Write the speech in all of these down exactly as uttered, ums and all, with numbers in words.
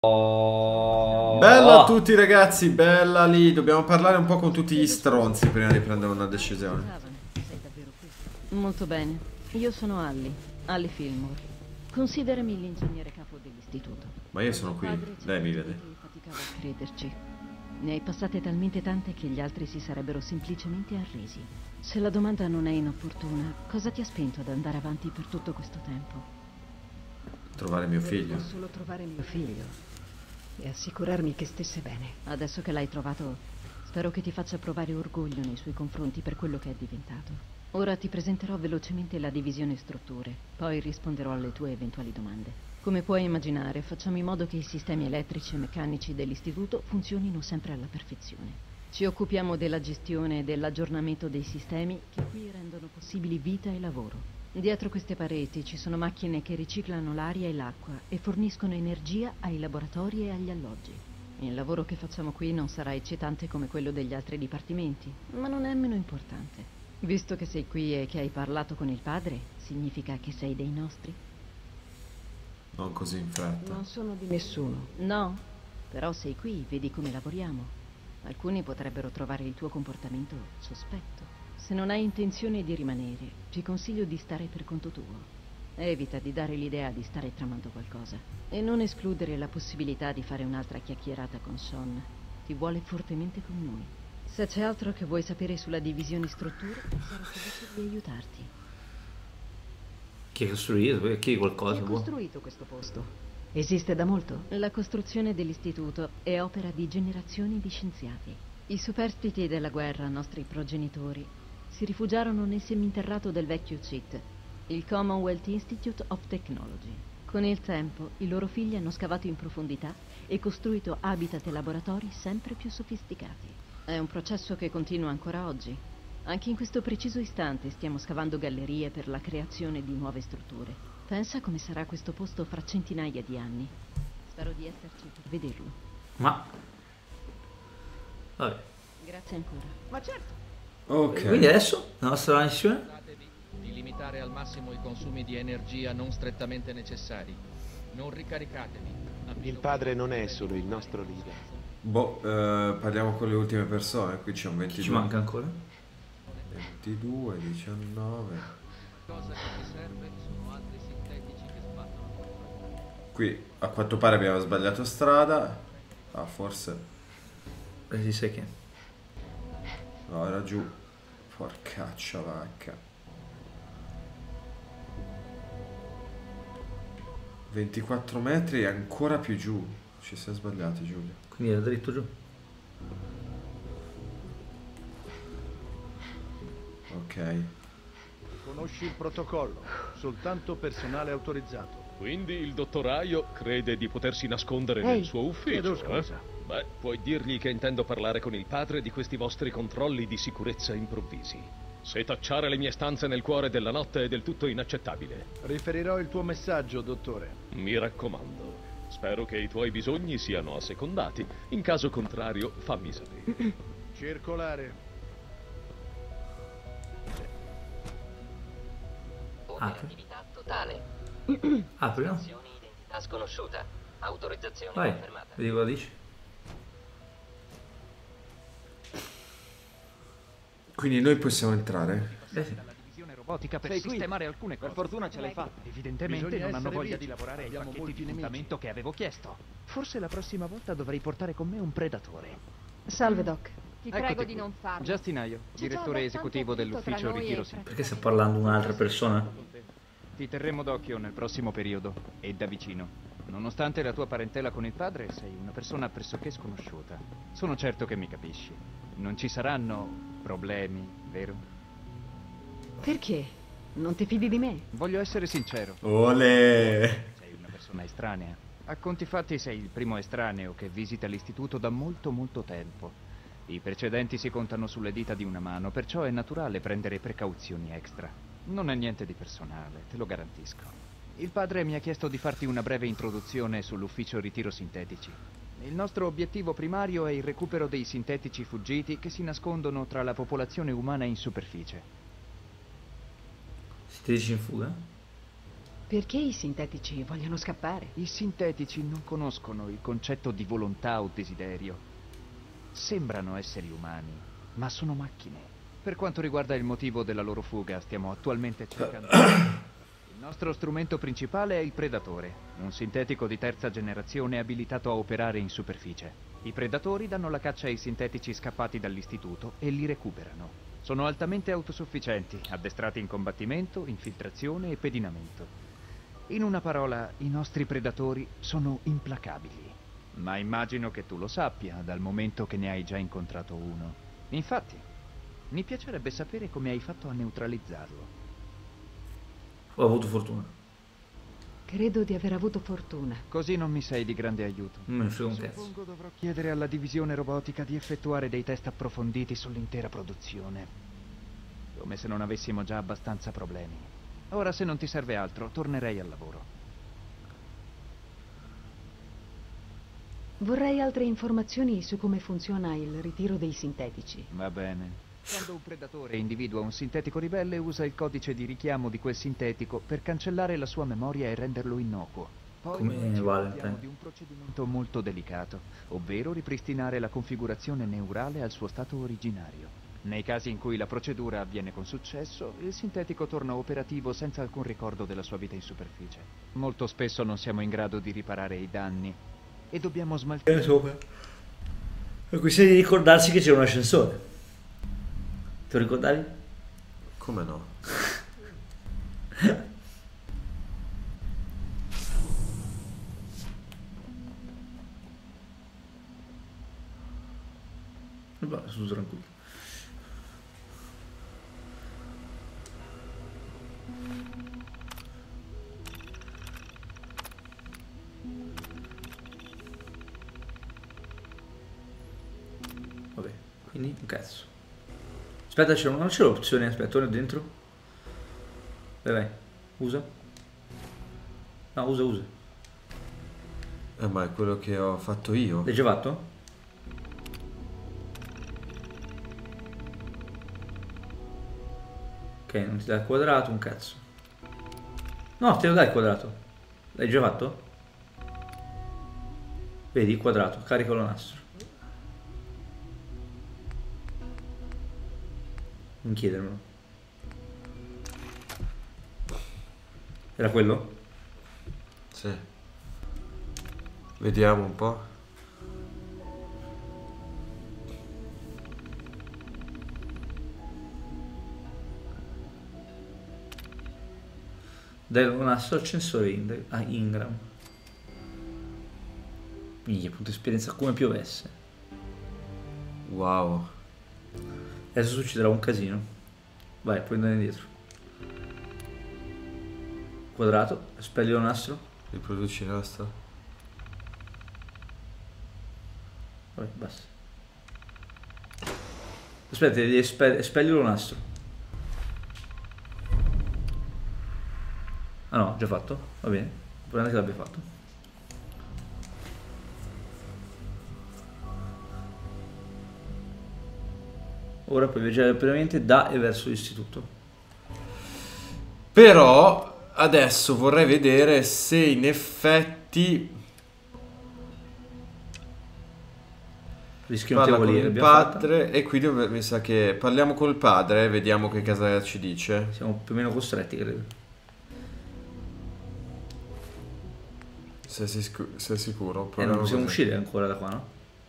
Oh. Bella a tutti ragazzi, bella lì. Dobbiamo parlare un po' con tutti gli stronzi prima di prendere una decisione. Sei davvero qui? Molto bene. Io sono Allie, Allie Fillmore. Considerami l'ingegnere capo dell'istituto. Ma io sono qui, lei mi vede. Faticavo a crederci. Ne hai passate talmente tante che gli altri si sarebbero semplicemente arresi. Se la domanda non è inopportuna, cosa ti ha spinto ad andare avanti per tutto questo tempo? Trovare mio figlio. Volevo solo trovare mio figlio e assicurarmi che stesse bene. Adesso che l'hai trovato, spero che ti faccia provare orgoglio nei suoi confronti per quello che è diventato. Ora ti presenterò velocemente la divisione strutture, poi risponderò alle tue eventuali domande. Come puoi immaginare, facciamo in modo che i sistemi elettrici e meccanici dell'istituto funzionino sempre alla perfezione. Ci occupiamo della gestione e dell'aggiornamento dei sistemi che qui rendono possibili vita e lavoro. Dietro queste pareti ci sono macchine che riciclano l'aria e l'acqua e forniscono energia ai laboratori e agli alloggi. Il lavoro che facciamo qui non sarà eccitante come quello degli altri dipartimenti, ma non è meno importante. Visto che sei qui e che hai parlato con il padre, significa che sei dei nostri? Non così in fretta. Non sono di nessuno. No, però sei qui, vedi come lavoriamo. Alcuni potrebbero trovare il tuo comportamento sospetto. Se non hai intenzione di rimanere, ti consiglio di stare per conto tuo. Evita di dare l'idea di stare tramando qualcosa. E non escludere la possibilità di fare un'altra chiacchierata con Sean. Ti vuole fortemente con noi. Se c'è altro che vuoi sapere sulla divisione strutture, sarò felice di aiutarti. Chi ha costruito? Chi qualcosa? Chi ha costruito questo posto? Esiste da molto? La costruzione dell'istituto è opera di generazioni di scienziati. I superstiti della guerra, nostri progenitori, si rifugiarono nel seminterrato del vecchio C I T, il Commonwealth Institute of Technology. Con il tempo, i loro figli hanno scavato in profondità e costruito habitat e laboratori sempre più sofisticati. È un processo che continua ancora oggi. Anche in questo preciso istante stiamo scavando gallerie per la creazione di nuove strutture. Pensa come sarà questo posto fra centinaia di anni. Spero di esserci per vederlo. Ma... Vabbè. Grazie ancora. Ma certo. Ok. Quindi adesso la nostra missione? Ricordatevi di limitare al massimo i consumi di energia non strettamente necessari. Non ricaricatevi. a meno Il che padre non è non solo il nostro leader. Boh, eh, parliamo con le ultime persone. Qui c'è un Chi ventidue. ci manca ancora? ventidue, diciannove. cosa che vi serve sono altri sintetici che sbattono. Qui a quanto pare abbiamo sbagliato strada. Ah, forse. Eh, si sa che. No, era giù. Porcaccia vacca. ventiquattro metri e ancora più giù. Ci sei sbagliati, Giulio. Quindi era dritto giù. Ok. Conosci il protocollo, soltanto personale autorizzato. Quindi il dottoraio crede di potersi nascondere Ehi, nel suo ufficio, chiedo eh? scusa. Beh, puoi dirgli che intendo parlare con il padre di questi vostri controlli di sicurezza improvvisi. Setacciare le mie stanze nel cuore della notte è del tutto inaccettabile. Riferirò il tuo messaggio, dottore. Mi raccomando, spero che i tuoi bisogni siano assecondati. In caso contrario, fammi sapere. Circolare. Operatività totale. Apri, no? Azioni identità sconosciuta. Autorizzazione Vai, confermata. vedi cosa dici? Quindi noi possiamo entrare? Eh sì. Dalla divisione robotica per Sei qui. sistemare alcune cose. Per fortuna ce l'hai fatta. Evidentemente Bisogna non hanno essere voglia vici. di lavorare ai Abbiamo pacchetti molti di nemici. puntamento che avevo chiesto. Forse la prossima volta dovrei portare con me un predatore. Salve, Doc. Ti Eccoti prego qui. di non farlo. Justin Aio, Ci direttore sono abbastanza esecutivo tutto dell'ufficio tra noi ritiro e sintetico. Perché sta parlando un'altra persona? Ti terremo d'occhio nel prossimo periodo e da vicino. Nonostante la tua parentela con il padre, sei una persona pressoché sconosciuta. Sono certo che mi capisci. Non ci saranno problemi, vero? Perché? Non ti fidi di me? Voglio essere sincero. Ole! Sei una persona estranea. A conti fatti sei il primo estraneo che visita l'istituto da molto molto tempo. I precedenti si contano sulle dita di una mano, perciò è naturale prendere precauzioni extra. Non è niente di personale, te lo garantisco. Il padre mi ha chiesto di farti una breve introduzione sull'ufficio ritiro sintetici. Il nostro obiettivo primario è il recupero dei sintetici fuggiti che si nascondono tra la popolazione umana in superficie. Sintetici in fuga? Perché i sintetici vogliono scappare? I sintetici non conoscono il concetto di volontà o desiderio. Sembrano esseri umani, ma sono macchine. Per quanto riguarda il motivo della loro fuga, stiamo attualmente cercando... Il nostro strumento principale è il Predatore, un sintetico di terza generazione abilitato a operare in superficie. I Predatori danno la caccia ai sintetici scappati dall'istituto e li recuperano. Sono altamente autosufficienti, addestrati in combattimento, infiltrazione e pedinamento. In una parola, i nostri Predatori sono implacabili. Ma immagino che tu lo sappia, dal momento che ne hai già incontrato uno. Infatti, mi piacerebbe sapere come hai fatto a neutralizzarlo. Ho avuto fortuna. Credo di aver avuto fortuna. Così non mi sei di grande aiuto. Non me ne frega un cazzo. Suppongo dovrò chiedere alla divisione robotica di effettuare dei test approfonditi sull'intera produzione. Come se non avessimo già abbastanza problemi. Ora, se non ti serve altro, tornerei al lavoro. Vorrei altre informazioni su come funziona il ritiro dei sintetici. Va bene. Quando un predatore individua un sintetico ribelle, usa il codice di richiamo di quel sintetico per cancellare la sua memoria e renderlo innocuo. Poi Come ci Valentine. occupiamo di un procedimento molto delicato, ovvero ripristinare la configurazione neurale al suo stato originario. Nei casi in cui la procedura avviene con successo, il sintetico torna operativo senza alcun ricordo della sua vita in superficie. Molto spesso non siamo in grado di riparare i danni e dobbiamo smaltire... sopra. È questione di ricordarsi che c'è un ascensore. Te lo ricordavi? Come no? Va, sono tranquillo. Vabbè, quindi un cazzo. Aspetta, c'è non c'è l'opzione, aspetta, ora dentro. Vai, vai, usa. No, usa, usa. Eh, ma è quello che ho fatto io. L'hai già fatto? Ok, non ti dà il quadrato, un cazzo. No, te lo dai il quadrato. L'hai già fatto? Vedi il quadrato, carica lo nastro. Non chiedermelo. Era quello? Sì. Vediamo un po'. Dai un nastro ascensore in ah, Ingram. Minchia, punto esperienza come piovesse. Wow. Adesso succederà un casino. Vai, puoi andare indietro. Quadrato, spegli lo nastro. Riproduci il nastro. Vabbè, basta. Aspetta, devi spe spegli lo nastro. Ah no, già fatto? Va bene. Prendere che l'abbia fatto. Ora puoi viaggiare rapidamente da e verso l'istituto. Però adesso vorrei vedere se in effetti rischi parla con notevoli il padre e qui dove, mi sa che parliamo col padre, vediamo che cosa ci dice. Siamo più o meno costretti, credo. Sei, sicuro? Sei sicuro? Eh, non possiamo così. uscire ancora da qua, no?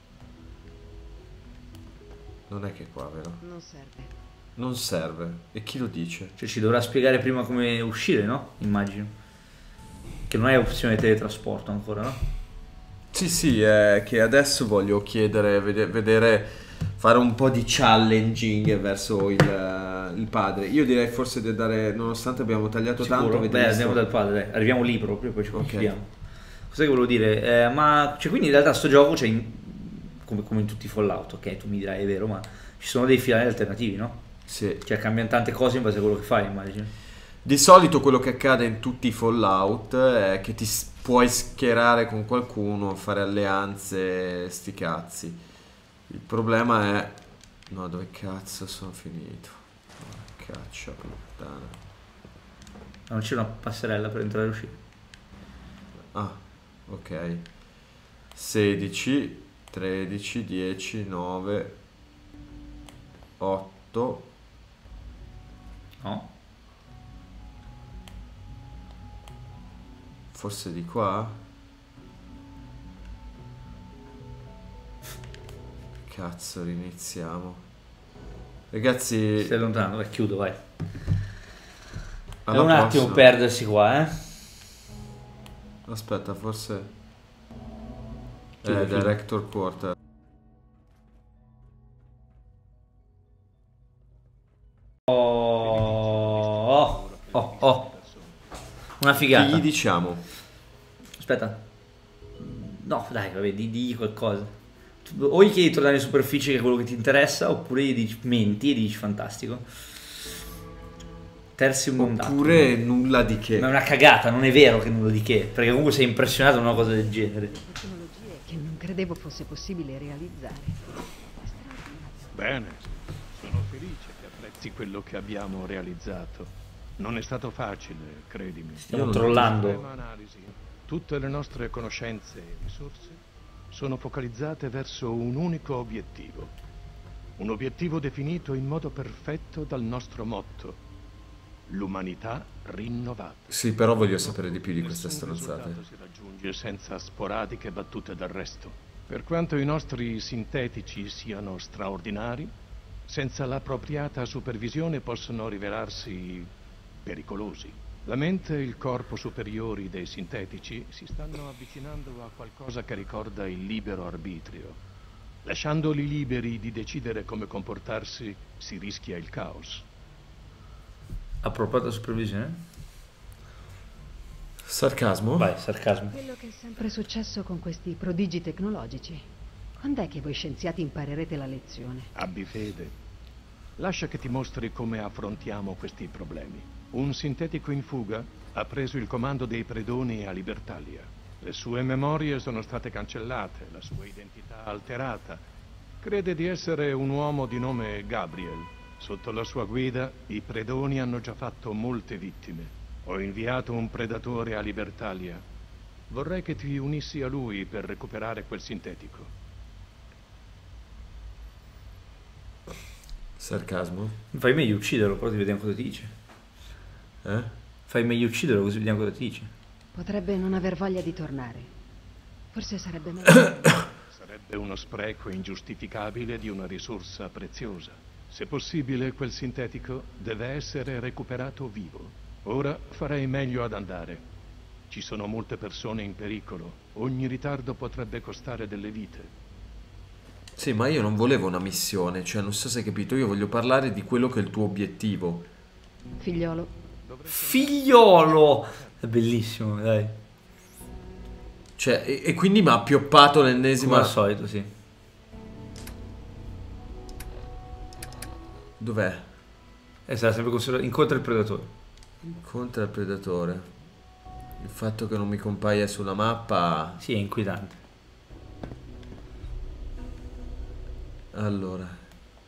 Non è che qua, vero? Non serve. Non serve. E chi lo dice? Cioè ci dovrà spiegare prima come uscire, no? Immagino. Che non è opzione di teletrasporto ancora, no? Sì, sì, è che adesso voglio chiedere, vede vedere, fare un po' di challenging verso il, il padre. Io direi forse di dare, nonostante abbiamo tagliato Sicuro? tanto, Beh, andiamo dal padre, dai. Arriviamo lì proprio, poi ci confidiamo. Okay. Cosa che volevo dire? Eh, ma, cioè, quindi in realtà sto gioco c'è, come, come in tutti i Fallout, ok? Tu mi dirai, è vero, ma ci sono dei finali alternativi, no? Sì. Cioè cambiano tante cose in base a quello che fai, immagino. Di solito quello che accade in tutti i Fallout è che ti puoi schierare con qualcuno, fare alleanze, sti cazzi. Il problema è... No, dove cazzo sono finito? Oh, caccia puttana. Non c'è una passerella per entrare e uscire. Ah, ok. sedici, tredici, dieci, nove, otto. No. Forse di qua? Cazzo, riniziamo. Ragazzi... Stai lontano, vai, chiudo, vai. È alla un attimo prossima. perdersi qua, eh. Aspetta, forse... Chiudo, Eh, chiudo. Director Quarter. Oh, oh, oh, oh. Una figata. Che gli diciamo? Aspetta. No, dai, vabbè, di, di qualcosa. Tu- O gli chiedi di tornare in superficie, che è quello che ti interessa, oppure gli dici menti e dici fantastico. Terzium non dato. Oppure nulla di che. Ma è una cagata, non è vero che nulla di che, perché comunque sei impressionato da una cosa del genere. Tecnologie che non credevo fosse possibile realizzare. Bene, sono felice che apprezzi quello che abbiamo realizzato. Non è stato facile, credimi. Stiamo Io non- trollando. Estrema analisi. Tutte le nostre conoscenze e risorse sono focalizzate verso un unico obiettivo. Un obiettivo definito in modo perfetto dal nostro motto: l'umanità rinnovata. Sì, però voglio sapere di più di queste Nessun stronzate. risultato si raggiunge senza sporadiche battute d'arresto. Per quanto i nostri sintetici siano straordinari, senza l'appropriata supervisione possono rivelarsi pericolosi. La mente e il corpo superiori dei sintetici si stanno avvicinando a qualcosa che ricorda il libero arbitrio. Lasciandoli liberi di decidere come comportarsi, si rischia il caos. Appropriata supervisione? Sarcasmo? Vai, sarcasmo. Quello che è sempre successo con questi prodigi tecnologici. Quando è che voi scienziati imparerete la lezione? Abbi fede. Lascia che ti mostri come affrontiamo questi problemi. Un sintetico in fuga ha preso il comando dei predoni a Libertalia. Le sue memorie sono state cancellate, la sua identità alterata. Crede di essere un uomo di nome Gabriel. Sotto la sua guida, i predoni hanno già fatto molte vittime. Ho inviato un predatore a Libertalia. Vorrei che ti unissi a lui per recuperare quel sintetico. Sarcasmo? Fai meglio ucciderlo, però ti vediamo cosa ti dice. Eh? Fai meglio ucciderlo, così vediamo cosa ti dice. Potrebbe non aver voglia di tornare. Forse sarebbe meglio. Sarebbe uno spreco ingiustificabile di una risorsa preziosa. Se possibile, quel sintetico deve essere recuperato vivo. Ora farei meglio ad andare. Ci sono molte persone in pericolo. Ogni ritardo potrebbe costare delle vite. Sì, ma io non volevo una missione, cioè non so se hai capito, io voglio parlare di quello che è il tuo obiettivo. Figliolo, Figliolo! È bellissimo, dai. Cioè, e, e quindi mi ha appioppato Come l'ennesima... al solito, sì. Dov'è? E sarà sempre considerato. Incontra il predatore. Incontra il predatore. Il fatto che non mi compaia sulla mappa... Sì, è inquietante. Allora...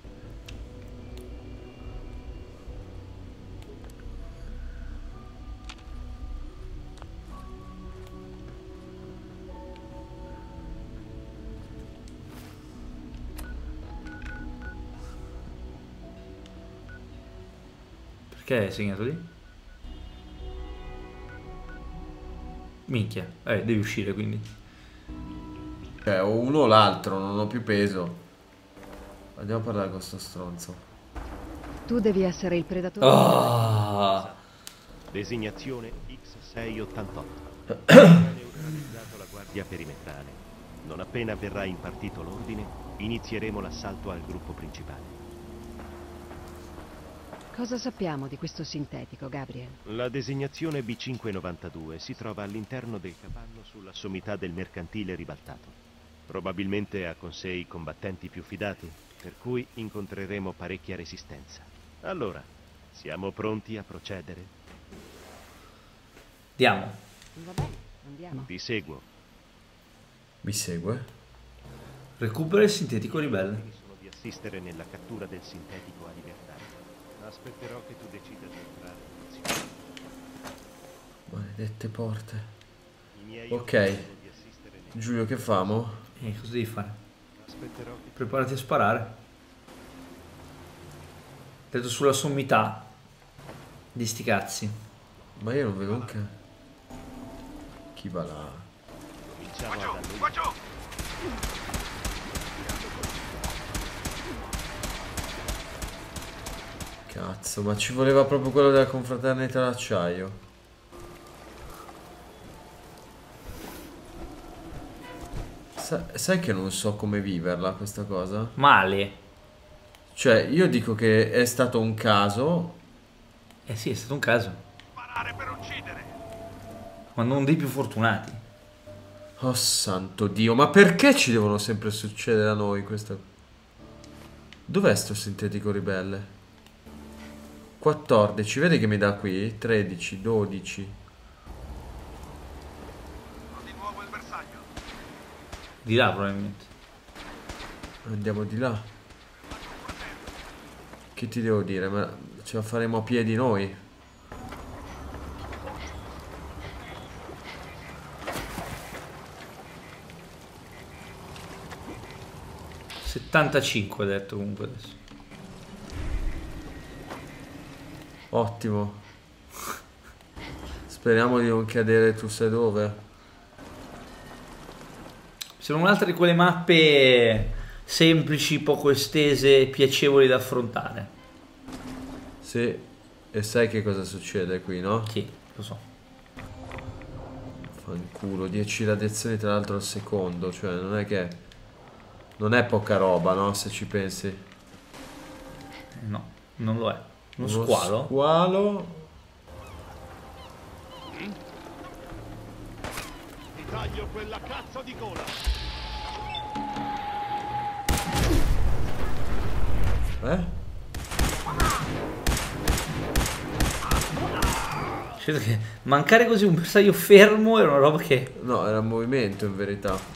Perché è segnato lì? Minchia. Eh, devi uscire quindi. Cioè, o uno o l'altro, non ho più peso. Andiamo a parlare con sto stronzo. tu devi essere il predatore. Oh. Designazione X sei ottantotto. Neutralizzato la guardia perimetrale. Non appena verrà impartito l'ordine, inizieremo l'assalto al gruppo principale. Cosa sappiamo di questo sintetico, Gabriel? La designazione B cinquecentonovantadue si trova all'interno del capanno sulla sommità del mercantile ribaltato. Probabilmente ha con sé i combattenti più fidati, per cui incontreremo parecchia resistenza. Allora, siamo pronti a procedere? Andiamo. Va bene, andiamo. Vi seguo. Mi segue? Recupera il sintetico ribelle. Sono di assistere nella cattura del sintetico a libertà. Aspetterò che tu decida di entrare nell'azione. Maledette porte. Ok. Giulio, che famo? Eh, cosa devi fare? Preparati a sparare. Detto sulla sommità di sti cazzi. Ma io non vedo un ca... Chi va là? Cazzo, ma ci voleva proprio quello della confraternita d'acciaio. Sa sai che non so come viverla questa cosa? Male. Cioè, io dico che è stato un caso. Eh sì, è stato un caso. Sparare per uccidere. Ma non dei più fortunati. Oh santo Dio, ma perché ci devono sempre succedere a noi queste... Dov'è sto sintetico ribelle? quattordici, vedi che mi dà qui? tredici, dodici. Di nuovo il bersaglio. Di là probabilmente. Andiamo di là. Che ti devo dire? Ma ce la faremo a piedi noi? settantacinque ha detto comunque adesso. Ottimo. Speriamo di non cadere tu sai dove. Sono un'altra di quelle mappe semplici, poco estese, piacevoli da affrontare. Sì. E sai che cosa succede qui, no? Sì, lo so. Fanculo, dieci radiazioni tra l'altro al secondo. Cioè non è che... Non è poca roba, no? Se ci pensi. No, non lo è. Uno Uno squalo? Squalo. Ti taglio quella cazzo di gola. Eh? Credo che mancare così un bersaglio fermo era una roba che... No, era un movimento in verità.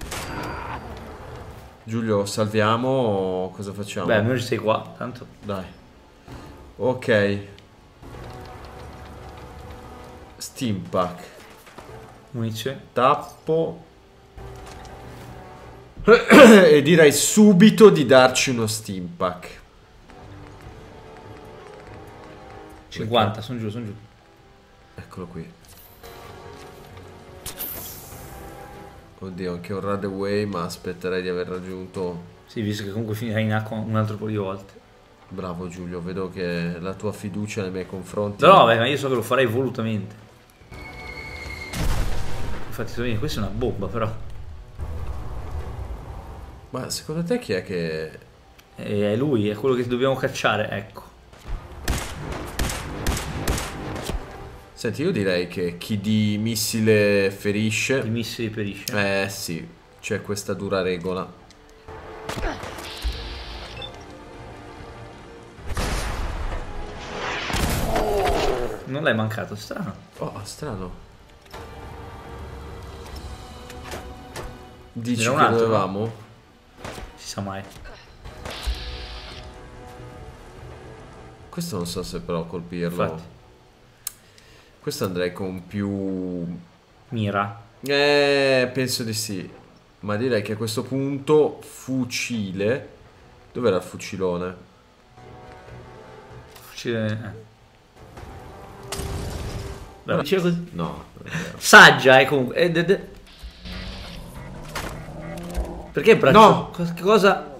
Giulio, salviamo o cosa facciamo? Beh, almeno ci sei qua, tanto. Dai. Ok. Steampack. Munizione. Tappo. E direi subito di darci uno Steampack. cinquanta, sono giù, sono giù. Eccolo qui. Oddio, anche un Radaway, ma aspetterei di aver raggiunto... Sì, visto che comunque finirà in acqua un altro po' di volte. Bravo Giulio, vedo che la tua fiducia nei miei confronti... No, beh, ma io so che lo farei volutamente. Infatti, questa è una bomba, però. Ma secondo te chi è che... È lui, è quello che dobbiamo cacciare, ecco. Senti, io direi che chi di missile ferisce... Di missili ferisce. Eh sì, c'è questa dura regola. Non l'hai mancato, strano. Oh, strano. Dici che un altro, dovevamo? No? Si sa mai. Questo non so se però colpirlo. Infatti. Questo andrei con più... Mira. Eh, penso di sì. Ma direi che a questo punto fucile... Dov'era il fucilone? Fucile... Eh. Beh, diceva così. No. Saggia, eh, comunque. Eh, de, de. Perché braccio? No. Che cosa?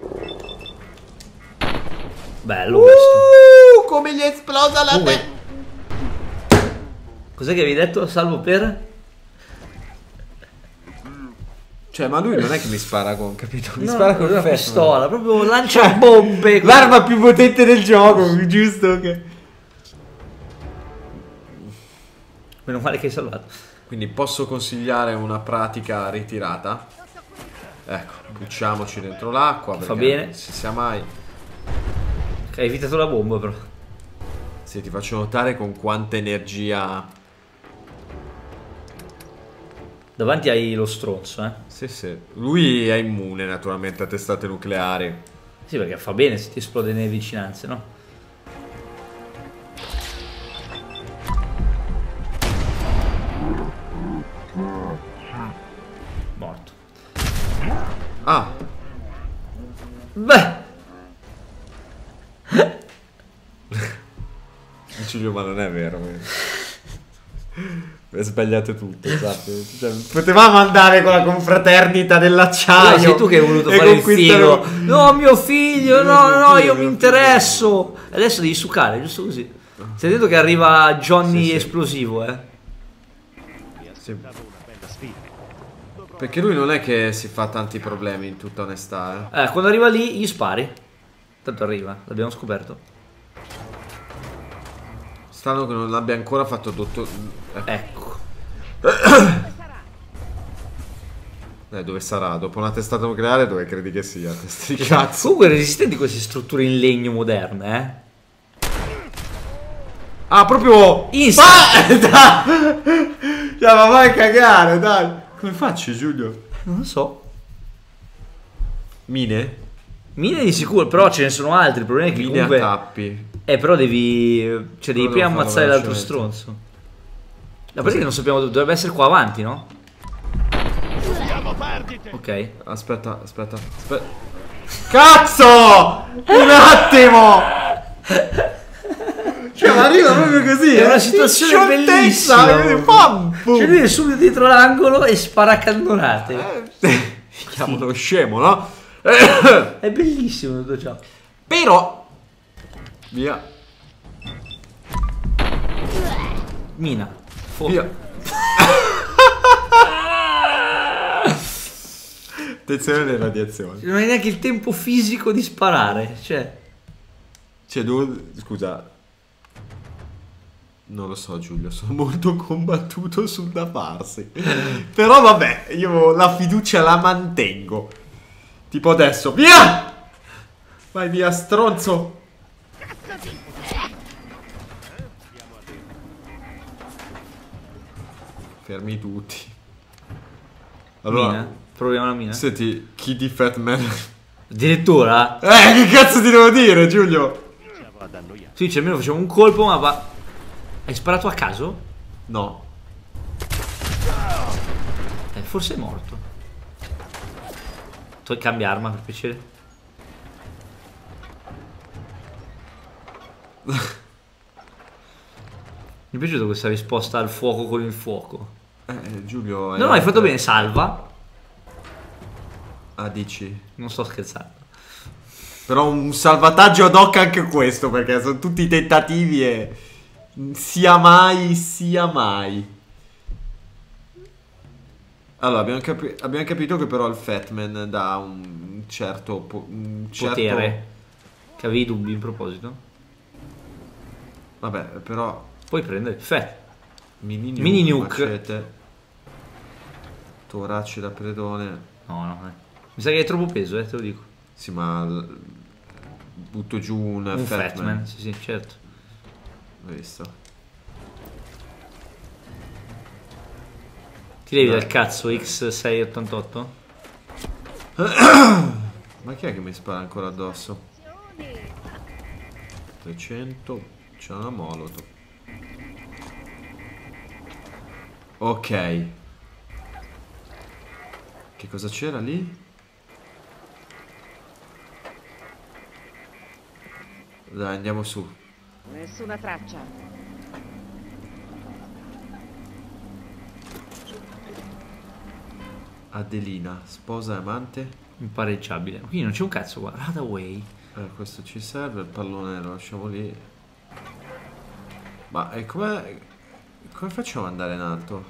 Bello uh, questo. Come gli è esplosa la testa. Cos'è che avevi detto? Salvo per? Cioè, ma lui non è che mi spara con, capito? Mi no, spara con una una pistola, proprio lancia bombe. L'arma più potente del gioco, giusto? Che... Meno male che hai salvato. Quindi posso consigliare una pratica ritirata. Ecco, bucciamoci dentro l'acqua. Fa bene. Se sia mai. Hai evitato la bomba, però. Sì, ti faccio notare con quanta energia. Davanti hai lo stronzo, eh. Sì, sì. Lui è immune naturalmente a testate nucleari. Sì, perché fa bene se ti esplode nelle vicinanze, no? Ah. Beh. Giulio, ma non è vero. Sbagliate tutto, sappi. Cioè, potevamo andare con la confraternita dell'acciaio. No, sei tu che hai voluto fare il figo. No, mio figlio, no, no, no, io mi interesso. Adesso devi succare, giusto così. Stai vedendo che arriva Johnny sì, sì. esplosivo, eh? Sì. Perché lui non è che si fa tanti problemi, in tutta onestà, eh. Eh, quando arriva lì gli spari. Tanto arriva, l'abbiamo scoperto. Strano che non abbia ancora fatto dottor... Ecco. Eh, dove sarà? Dopo una testata nucleare dove credi che sia? Testi di cazzo. Comunque resistenti queste strutture in legno moderne, eh? Ah, proprio... Instant! Ah, cioè, ma vai a cagare, dai. Come faccio, Giulio? Non lo so. Mine? Mine di sicuro, però ce ne sono altri. Il problema è che Mine comunque... a tappi. Eh, però devi... Cioè, devi Però prima devo ammazzare farlo l'altro velocemente. stronzo. La pratica non sappiamo... Dovrebbe essere qua avanti, no? Ok. Aspetta, aspetta, aspetta. Cazzo! Un attimo! Cioè, ma arriva proprio così. È una eh? situazione bellissima. Cioè, lui è subito dietro l'angolo e spara cannonate. Eh, chiamalo scemo, no? È bellissimo tutto ciò. Però... Via. Mina. Fuoco. Via. Attenzione alle radiazioni. Non hai neanche il tempo fisico di sparare. Cioè... Cioè, devo... Scusa. Non lo so, Giulio, sono molto combattuto sul da farsi. Però vabbè, io la fiducia la mantengo. Tipo adesso, via! Vai via, stronzo. Fermi tutti. Allora, Mina? Proviamo la mina. Senti, chi di Fatman? Addirittura? Eh, che cazzo ti devo dire, Giulio? Sì, cioè, almeno facciamo un colpo, ma va... Hai sparato a caso? No. Eh, forse è morto. Tu cambia arma per piacere. Mi è piaciuta questa risposta al fuoco con il fuoco. Eh, Giulio... No, no, hai fatto bene, salva. Ah, dici? Non sto scherzando. Però un salvataggio ad hoc anche questo, perché sono tutti tentativi e... Sia mai, sia mai. Allora, abbiamo, capi abbiamo capito che però il Fatman dà un certo... Po un certo... potere. Che avevi dubbi in proposito? Vabbè, però... Puoi prendere il Fat. Mini nuke. Mini nuke. Macete, torace da predone. No, no, eh. Mi sa che è troppo peso, eh, te lo dico. Sì, ma... Butto giù un, Un Fatman. Fatman, sì, sì, certo. Visto. Ti levi Dai. dal cazzo X sei ottantotto? Ma chi è che mi spara ancora addosso? trecento. C'è una molotov. Ok. Che cosa c'era lì? Dai, andiamo su. Nessuna traccia. Adelina, sposa e amante. Impareggiabile. Quindi non c'è un cazzo qua. Radaway. Eh, questo ci serve, il pallone lo lasciamo lì. Ma e come... Come facciamo ad andare in alto?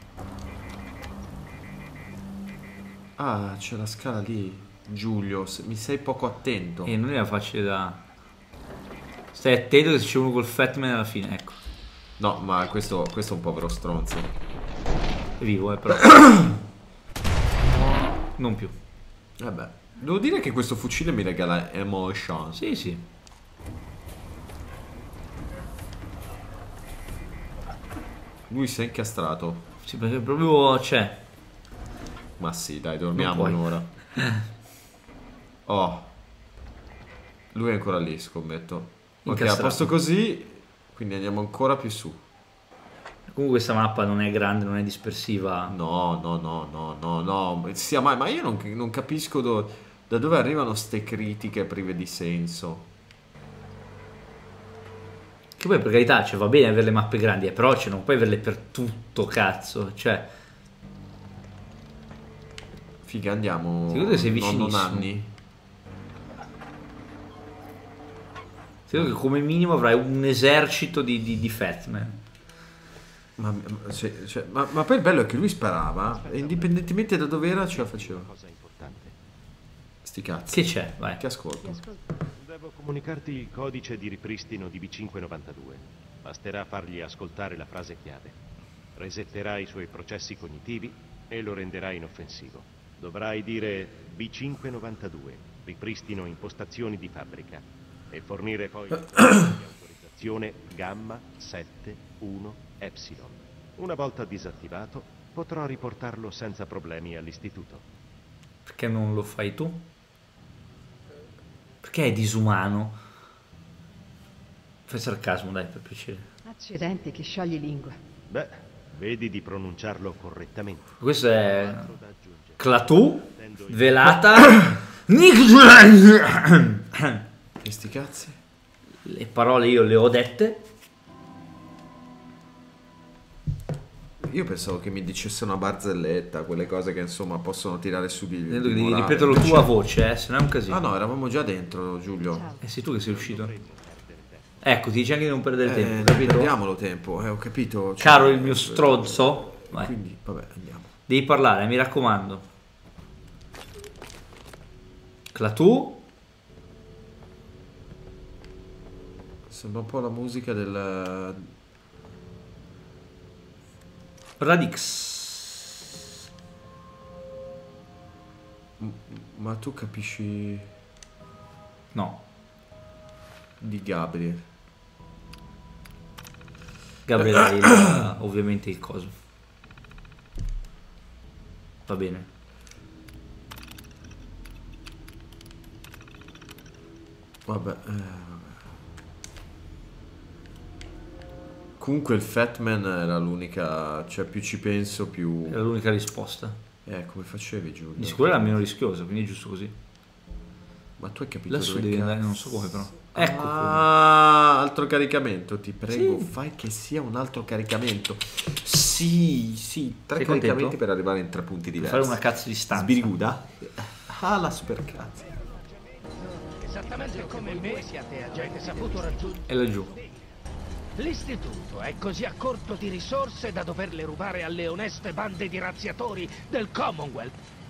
Ah, c'è la scala lì. Giulio, se- mi sei poco attento. E non era facile da... Stai attento che c'è uno col Fatman alla fine, ecco. No, ma questo, questo è un povero stronzo. È vivo, eh, però. Non più. Vabbè, devo dire che questo fucile mi regala emotion. Sì, sì. Lui si è incastrato. Sì, perché proprio c'è. Ma sì, dai, dormiamo Non puoi. un'ora. Oh. Lui è ancora lì, scommetto. Ok, a Incastrato. posto così. Quindi andiamo ancora più su. Comunque questa mappa non è grande, non è dispersiva. No, no, no, no, no, no. Sia mai, ma io non, non capisco do, da dove arrivano ste critiche prive di senso. Che poi per carità, cioè, va bene avere le mappe grandi, eh, però cioè, non puoi averle per tutto, cazzo. Cioè... Figa, andiamo... Secondo te sei vicinissimo? nonno Nanni? Secondo che come minimo avrai un esercito di, di, di Fatman. Ma, ma, cioè, cioè, ma, ma poi il bello è che lui sparava e indipendentemente da dove era ce la faceva. Sti cazzi. Che c'è? Vai. Che ascolto. Devo comunicarti il codice di ripristino di B cinquecentonovantadue. Basterà fargli ascoltare la frase chiave. Resetterà i suoi processi cognitivi e lo renderà inoffensivo. Dovrai dire B cinquecentonovantadue, ripristino impostazioni di fabbrica, e fornire poi la autorizzazione Gamma settantuno Epsilon. Una volta disattivato, potrò riportarlo senza problemi all'istituto. Perché non lo fai tu? Perché è disumano? Fai sarcasmo, dai, per piacere. Accidenti, che sciogli lingua. Beh, vedi di pronunciarlo correttamente. Questo è Clatù, velata. E sti cazzi? Le parole io le ho dette. Io pensavo che mi dicesse una barzelletta, quelle cose che insomma possono tirare su di, Devi di morale. ripeterlo tu a voce, eh, se no è un casino. Ah no, eravamo già dentro, Giulio. Ciao. Eh sei tu che sei uscito. Ecco, ti dice anche di non perdere Eh, tempo, non capito? perdiamolo tempo, eh, ho capito. Cioè, Caro il mio stronzo. Vai. Quindi, vabbè, andiamo. Devi parlare, mi raccomando. Clatù. Sembra un po' la musica del... Radix. M- Ma tu capisci No. di Gabriel? Gabriele è il- ovviamente il coso. Va bene. Vabbè, eh, vabbè. Comunque il Fatman era l'unica, cioè più ci penso più... Era l'unica risposta. Eh, come facevi, Giulio? Di sicuro era meno rischiosa, quindi è giusto così. Ma tu hai capito Adesso dove devi cazzo? andare, non so come però. Ecco come. Ah, altro caricamento, ti prego, Sì. fai che sia un altro caricamento. Sì, sì, tre Sei caricamenti contento? per arrivare in tre punti diversi. Fare una cazzo di stanza. Sbiriguda? Ah, la super cazzo. Esattamente come me siate agenti saputo raggiungere. E laggiù. L'istituto è così a corto di risorse da doverle rubare alle oneste bande di razziatori del Commonwealth.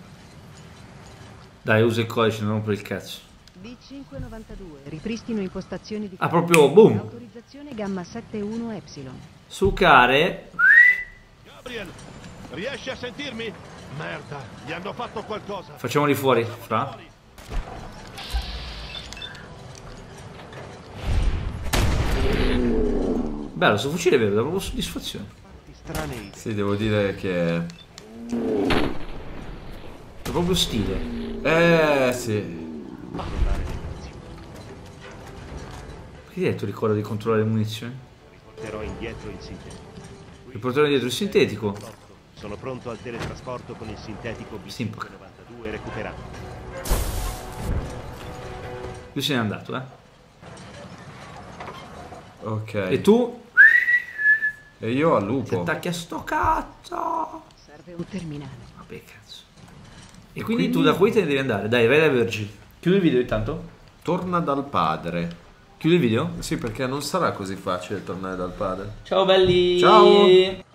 Dai, usa il codice, non rompere il cazzo. B cinquecentonovantadue, ripristino impostazioni di... Ah, proprio boom. Autorizzazione Gamma settantuno Epsilon. Sucare. Gabriel, riesci a sentirmi? Merda, gli hanno fatto qualcosa. Facciamoli fuori, fra. Bello, sto fucile è vero, dà proprio soddisfazione. Sì, devo dire che... È proprio stile. Eh, sì. Perché ti hai detto ricorda di controllare le munizioni? Riporterò indietro il sintetico. Riporterò indietro il sintetico. Sono pronto al teletrasporto con il sintetico B Simpak. cinquecentonovantadue recuperato. Lui se n'è andato, eh. Ok. E tu? E io al Ti lupo. attacchi a sto cazzo. Serve un terminale. Vabbè, cazzo. E quindi, tu da qui te ne devi andare. Dai, vai da Virgil. Chiudi il video intanto. Torna dal padre. Chiudi il video. Sì, perché non sarà così facile tornare dal padre. Ciao belli. Ciao.